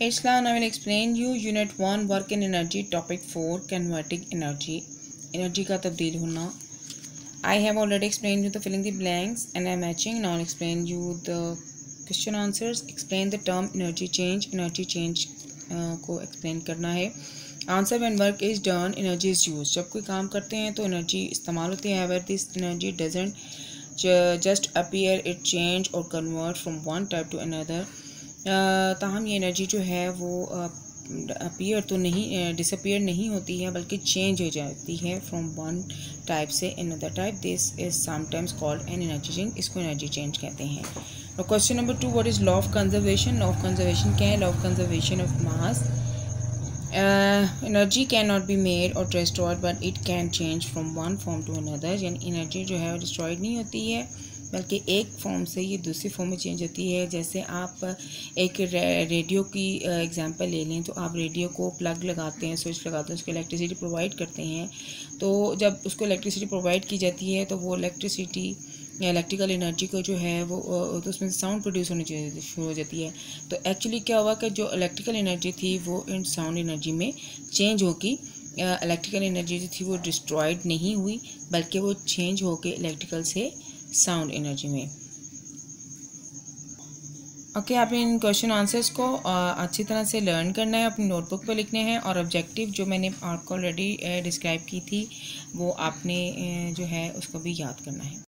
Islam, I will explain you Unit 1 Work in Energy, Topic 4 Converting Energy. Energy का तब्दील होना. I have already explained you the filling the blanks and I'm matching. Now I'll explain you the question answers. Explain the term energy change. Energy change को explain करना है. Answer: when work is done, energy is used. जब कोई काम करते हैं तो energy इस्तेमाल होती है. However, this energy doesn't just appear, it change or convert from one type to another. ताहम ये एनर्जी जो है वो अपीयर तो नहीं, डिसअपीयर नहीं होती है, बल्कि चेंज हो जाती है फ्रॉम वन टाइप से another type. This is sometimes called an energy change. इसको एनर्जी चेंज कहते हैं. Question number 2, what is law of conservation. Law of conservation क्या है? Law of conservation of mass. Energy can not be made और destroyed but it can change from one form to another. यानी energy जो है वो destroyed नहीं होती है, बल्कि एक फॉर्म से ये दूसरी फॉर्म में चेंज होती है. जैसे आप एक रेडियो की एग्जांपल ले लें, तो आप रेडियो को प्लग लगाते हैं, स्विच लगाते हैं, उसको इलेक्ट्रिसिटी प्रोवाइड करते हैं. तो जब उसको इलेक्ट्रिसिटी प्रोवाइड की जाती है तो वो इलेक्ट्रिसिटी या इलेक्ट्रिकल एनर्जी को जो है वो तो उसमें से साउंड प्रोड्यूस होनी शुरू हो जाती है. तो एक्चुअली क्या हुआ कि जो इलेक्ट्रिकल एनर्जी थी वो इन साउंड एनर्जी में चेंज होगी. इलेक्ट्रिकल एनर्जी जो थी वो डिस्ट्रॉयड नहीं हुई, बल्कि वो चेंज होके इलेक्ट्रिकल से साउंड एनर्जी में. ओके, आपने इन क्वेश्चन आंसर्स को अच्छी तरह से लर्न करना है, अपनी नोटबुक पर लिखने हैं, और ऑब्जेक्टिव जो मैंने आपको ऑलरेडी डिस्क्राइब की थी वो आपने जो है उसको भी याद करना है.